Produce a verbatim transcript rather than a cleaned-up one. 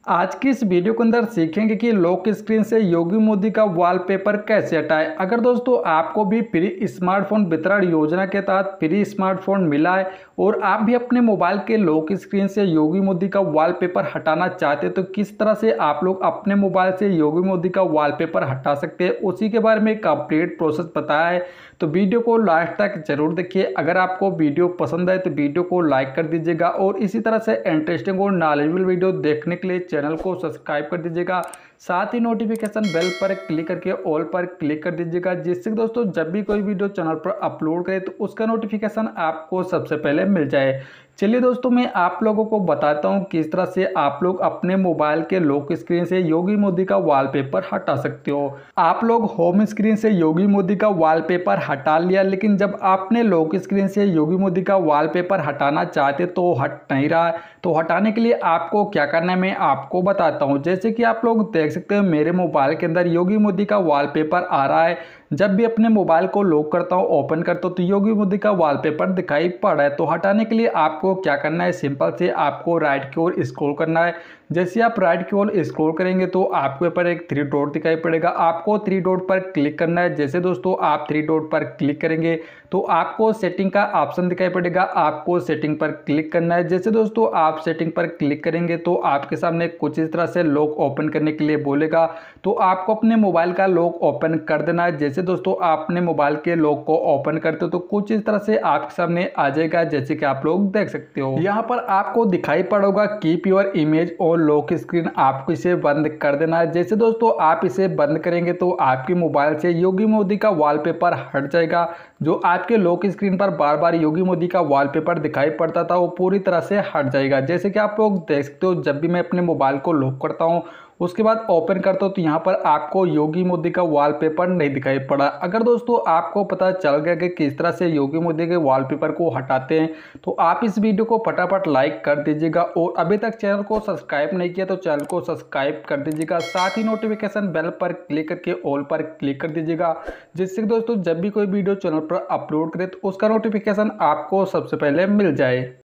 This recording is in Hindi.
आज की इस वीडियो के अंदर सीखेंगे कि लॉक स्क्रीन से योगी मोदी का वॉलपेपर कैसे हटाएं। अगर दोस्तों आपको भी फ्री स्मार्टफोन वितरण योजना के तहत फ्री स्मार्टफोन मिला है और आप भी अपने मोबाइल के लॉक स्क्रीन से योगी मोदी का वॉलपेपर हटाना चाहते हैं तो किस तरह से आप लोग अपने मोबाइल से योगी मोदी का वॉलपेपर हटा सकते हैं, उसी के बारे में कंप्लीट प्रोसेस बताया है। तो वीडियो को लास्ट तक जरूर देखिए। अगर आपको वीडियो पसंद आए तो वीडियो को लाइक कर दीजिएगा और इसी तरह से इंटरेस्टिंग और नॉलेजेबल वीडियो देखने के लिए चैनल को सब्सक्राइब कर दीजिएगा। साथ ही नोटिफिकेशन बेल पर क्लिक करके ऑल पर क्लिक कर दीजिएगा, जिससे दोस्तों जब भी कोई वीडियो चैनल पर अपलोड करे तो उसका नोटिफिकेशन आपको सबसे पहले मिल जाए। चलिए दोस्तों, मैं आप लोगों को बताता हूं किस तरह से आप लोग अपने मोबाइल के लॉक स्क्रीन से योगी मोदी का वॉलपेपर हटा सकते हो। आप लोग होम स्क्रीन से योगी मोदी का वॉलपेपर हटा लिया, लेकिन जब आपने लॉक स्क्रीन से योगी मोदी का वॉलपेपर हटाना चाहते तो हट नहीं रहा है। तो हटाने के लिए आपको क्या करना है मैं आपको बताता हूं। जैसे कि आप लोग देख सकते हो मेरे मोबाइल के अंदर योगी मोदी का वॉलपेपर आ रहा है। जब भी अपने मोबाइल को लॉक करता हूं, ओपन करता हूं तो योगी मोदी का वॉलपेपर दिखाई पड़ रहा है। तो हटाने के लिए आपको क्या करना है, सिंपल से आपको राइट की ओर स्क्रॉल करना है। जैसे आप राइट की ओर स्क्रॉल करेंगे तो आपके ऊपर एक थ्री डॉट दिखाई पड़ेगा, आपको थ्री डॉट पर क्लिक करना है। जैसे दोस्तों आप थ्री डॉट पर क्लिक करेंगे तो आपको सेटिंग का ऑप्शन दिखाई पड़ेगा, आपको सेटिंग पर क्लिक करना है। जैसे दोस्तों आप सेटिंग पर क्लिक करेंगे तो आपके सामने कुछ इस तरह से लॉक ओपन करने के लिए बोलेगा, तो आपको अपने मोबाइल का लॉक ओपन कर देना है। जैसे दोस्तों आप अपने मोबाइल के लॉक को ओपन करते हो तो कुछ इस तरह से आपके सामने आ जाएगा, जैसे कि आप लोग देख सकते हो। यहाँ पर आपको दिखाई पड़ेगा कीप योर इमेज और लॉक स्क्रीन, आपको इसे बंद कर देना है। जैसे दोस्तों आप इसे बंद करेंगे तो आपके मोबाइल से योगी मोदी का वॉलपेपर हट जाएगा। जो आपके लॉक स्क्रीन पर बार बार योगी मोदी का वॉलपेपर दिखाई पड़ता था वो पूरी तरह से हट जाएगा। जैसे कि आप लोग देख सकते हो जब भी मैं अपने मोबाइल को लॉक करता हूँ उसके बाद ओपन करता हूं तो यहाँ पर आपको योगी मोदी का वॉलपेपर नहीं दिखाई पड़ा। अगर दोस्तों आपको पता चल गया कि किस तरह से योगी मोदी के वॉलपेपर को हटाते हैं तो आप इस वीडियो को फटाफट लाइक कर दीजिएगा और अभी तक चैनल को सब्सक्राइब नहीं किया तो चैनल को सब्सक्राइब कर दीजिएगा। साथ ही नोटिफिकेशन बेल पर क्लिक करके ऑल पर क्लिक कर दीजिएगा, जिससे दोस्तों जब भी कोई वीडियो चैनल पर अपलोड करे तो उसका नोटिफिकेशन आपको सबसे पहले मिल जाए।